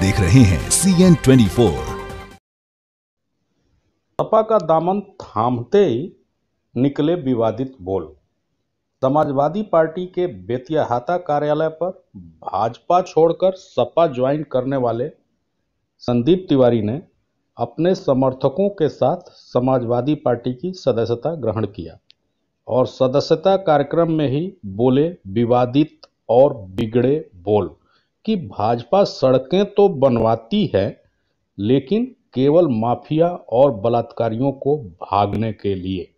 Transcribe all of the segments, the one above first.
देख रहे हैं CN24। सपा का दामन थामते ही निकले विवादित बोल। समाजवादी पार्टी के बेतियाहाता कार्यालय पर भाजपा छोड़कर सपा ज्वाइन करने वाले संदीप तिवारी ने अपने समर्थकों के साथ समाजवादी पार्टी की सदस्यता ग्रहण किया और सदस्यता कार्यक्रम में ही बोले विवादित और बिगड़े बोल कि भाजपा सड़कें तो बनवाती है लेकिन केवल माफिया और बलात्कारियों को भागने के लिए।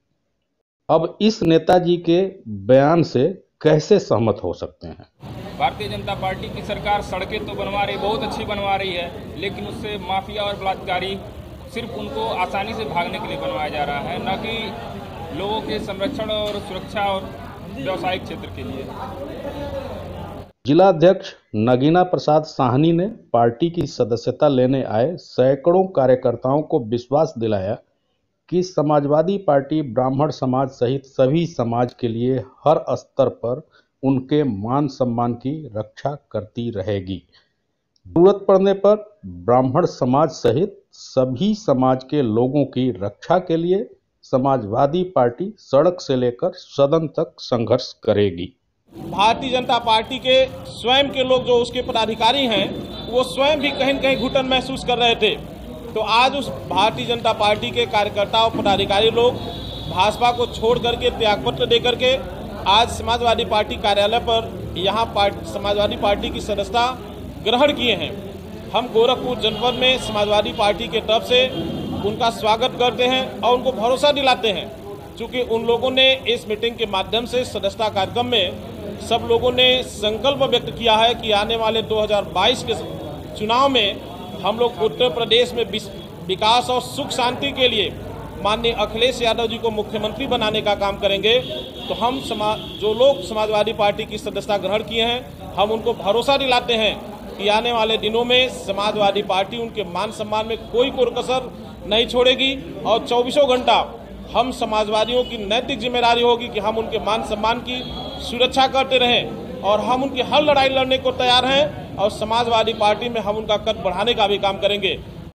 अब इस नेताजी के बयान से कैसे सहमत हो सकते हैं? भारतीय जनता पार्टी की सरकार सड़कें तो बनवा रही, बहुत अच्छी बनवा रही है, लेकिन उससे माफिया और बलात्कारी सिर्फ उनको आसानी से भागने के लिए बनवाया जा रहा है, न कि लोगों के संरक्षण और सुरक्षा और व्यावसायिक क्षेत्र के लिए। जिला अध्यक्ष नगीना प्रसाद साहनी ने पार्टी की सदस्यता लेने आए सैकड़ों कार्यकर्ताओं को विश्वास दिलाया कि समाजवादी पार्टी ब्राह्मण समाज सहित सभी समाज के लिए हर स्तर पर उनके मान सम्मान की रक्षा करती रहेगी। जरूरत पड़ने पर ब्राह्मण समाज सहित सभी समाज के लोगों की रक्षा के लिए समाजवादी पार्टी सड़क से लेकर सदन तक संघर्ष करेगी। भारतीय जनता पार्टी के स्वयं के लोग जो उसके पदाधिकारी हैं वो स्वयं भी कहीं न कहीं घुटन महसूस कर रहे थे। तो आज उस भारतीय जनता पार्टी के कार्यकर्ता और पदाधिकारी लोग भाजपा को छोड़ करके त्यागपत्र दे करके आज समाजवादी पार्टी कार्यालय पर यहाँ समाजवादी पार्टी की सदस्यता ग्रहण किए हैं। हम गोरखपुर जनपद में समाजवादी पार्टी के तरफ से उनका स्वागत करते हैं और उनको भरोसा दिलाते हैं, क्योंकि उन लोगों ने इस मीटिंग के माध्यम से सदस्यता कार्यक्रम में सब लोगों ने संकल्प व्यक्त किया है कि आने वाले 2022 के चुनाव में हम लोग उत्तर प्रदेश में विकास और सुख शांति के लिए माननीय अखिलेश यादव जी को मुख्यमंत्री बनाने का काम करेंगे। तो हम जो लोग समाजवादी पार्टी की सदस्यता ग्रहण किए हैं, हम उनको भरोसा दिलाते हैं कि आने वाले दिनों में समाजवादी पार्टी उनके मान सम्मान में कोई कसर नहीं छोड़ेगी और 24 घंटा हम समाजवादियों की नैतिक जिम्मेदारी होगी कि हम उनके मान सम्मान की सुरक्षा करते रहें और हम उनकी हर लड़ाई लड़ने को तैयार हैं और समाजवादी पार्टी में हम उनका कद बढ़ाने का भी काम करेंगे।